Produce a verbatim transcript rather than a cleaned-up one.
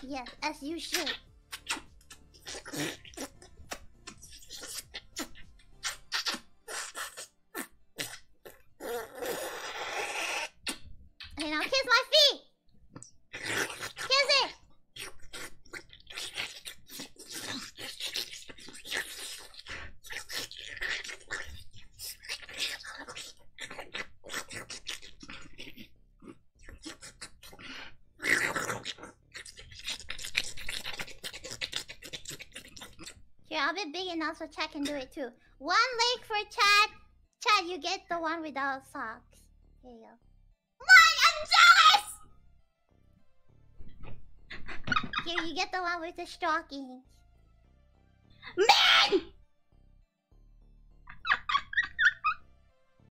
Yes, as you should. Okay, now kiss my feet! Kiss it! Here, I'll be big enough so Chad can do it too. One leg for Chad. Chad, you get the one without socks. Here you go. Mine, I'm jealous! Here, you get the one with the stockings.